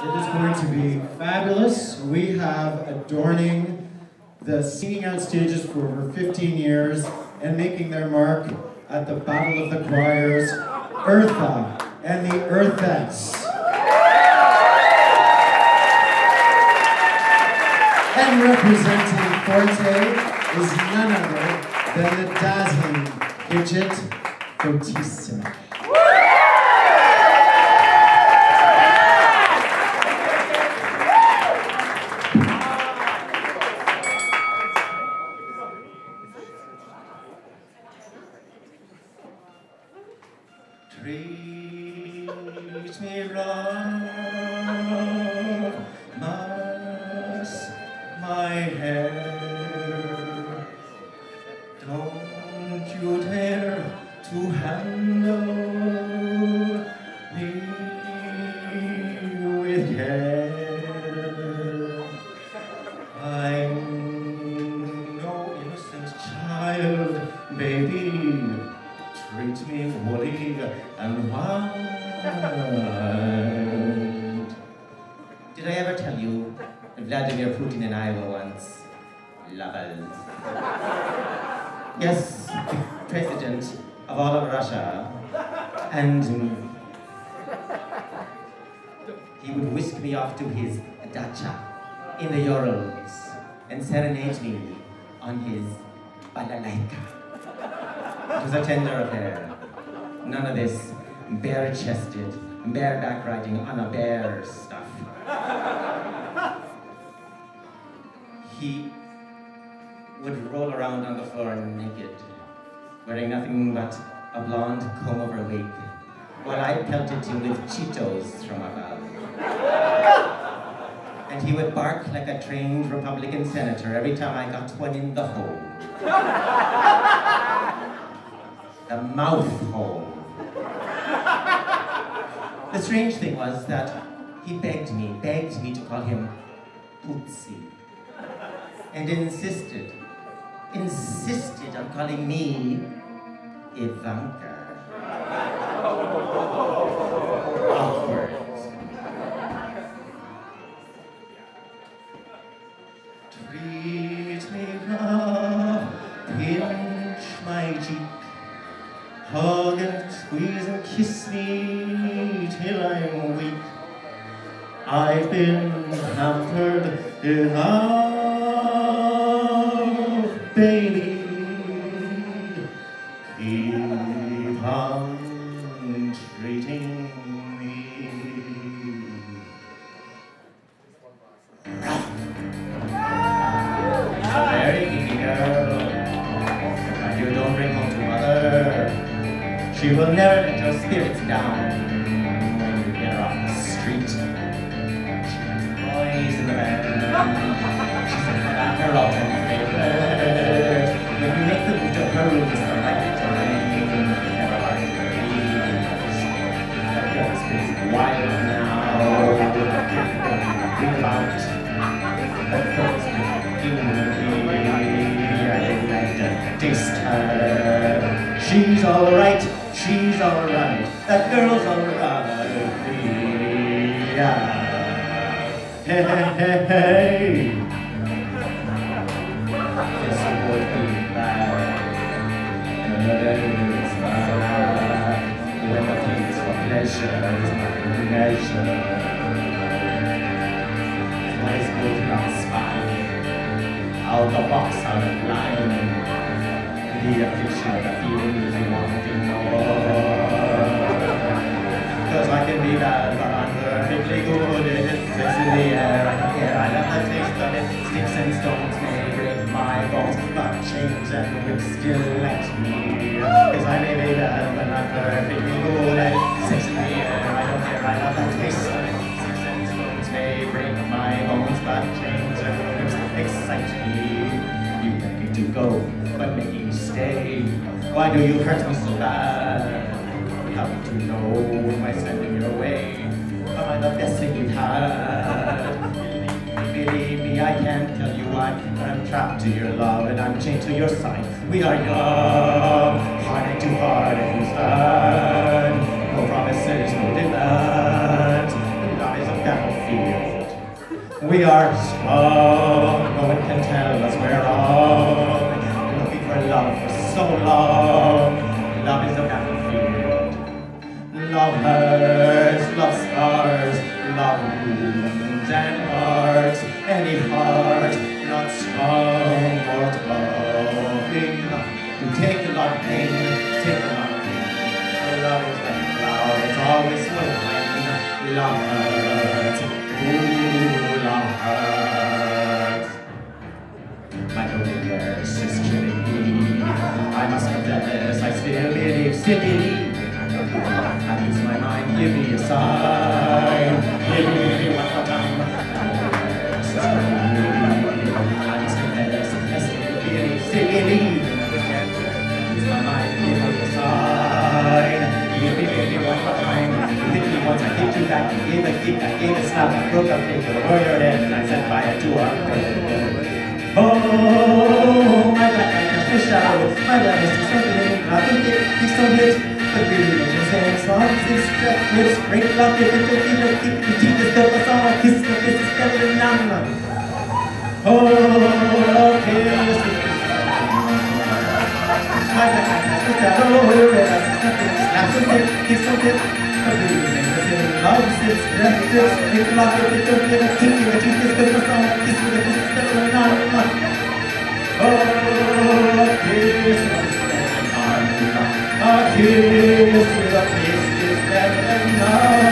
It is going to be fabulous. We have adorning the singing out stages for over 15 years and making their mark at the Battle of the Choirs, Eartha and the Earthettes. And representing Forte is none other than the dazzling Gidget Fortissima. Treat me wrong, muss my hair. Don't you dare to handle me with care. I'm no innocent child, baby. Treat me woolly and wild. Did I ever tell you that Vladimir Putin and I were once lovers? Yes, president of all of Russia. And he would whisk me off to his dacha in the Urals and serenade me on his balalaika. It was a tender affair. None of this bare-chested, bareback riding on a bear stuff. He would roll around on the floor naked, wearing nothing but a blonde comb-over wig, while I pelted him with Cheetos from above. And he would bark like a trained Republican senator every time I got one in the hole. The mouth hole. The strange thing was that he begged me to call him Putsi. And insisted on calling me Ivanka. Awkward. Treat me rough, pinch my cheek. Hug and squeeze and kiss me till I'm weak. I've been hampered enough, baby. Keep on treating me rough. A very needy girl, and you don't bring home to mother. She will never let your spirits down when you get her off the street. She has boys in the band. She says that her all-time favorite. When you make the move to her room, it's not like the time. You never are to breathe. That girl is wild now. Bring about. That girl's with you. I like to taste her. She's alright. She's alright, that girl's alright, yeah. Hey, hey, hey, hey. This would be bad, it's bad. When the things for pleasure is my measure. Nice good not spine, out the box, out of line. The affliction of the feelings you want to know. Cause I can be bad, but I'm perfectly good. It's in the air, I don't care, I love the taste of it. Sticks and stones may break my bones, but chains and whips still let me. Cause I may be bad, but I'm perfectly good. It's in the air, I don't care, I love the taste of it. Sticks and stones may break my bones, but chains and whips excite me. You want me to go, but make me stay. Why do you hurt me so bad? How to know am I sending your way? Am I the best thing you've had? Believe me, I can't tell you why, but I'm trapped to your love and I'm chained to your side. We are young, heart to heart and stand. No promises, no demands. Love is a battlefield. We are strong, no one can tell us we're wrong. Looking for love for so long. Love is a battlefield. Love hurts, love scars, love wounds and hurts. Any heart not strong or loving to take a lot of pain, take a lot of pain. Love is like a cloud, it's always flowing. Love hurts, ooh, love hurts. My loneliness is killing me. I must confess, I still believe, I lose my mind, give me a sign. Give me one more time. I must confess, I still believe, lose my mind, give me a sign. Give me one more time. Hit me once, I hit you back. Gave a kick, I gave a slap. I broke up paper, word your head, and I set fire to our bed. Oh, my black eyes fish out. My love is something, nothing he's so hit. The beauty of his hands, long six stretch lips, break lock it into fever, keep the teeth, the stuff, the song, kiss the skeleton, now. Oh, kiss the my black eyes fish out. Oh, red eyes, nothing, snaps and hit, he's so hit. The beauty of his hands, long six stretch lips, break lock it into fever, keep the teeth, the stuff, the song, kiss the skeleton, now. Oh, kiss the a kiss with a kiss is better than none.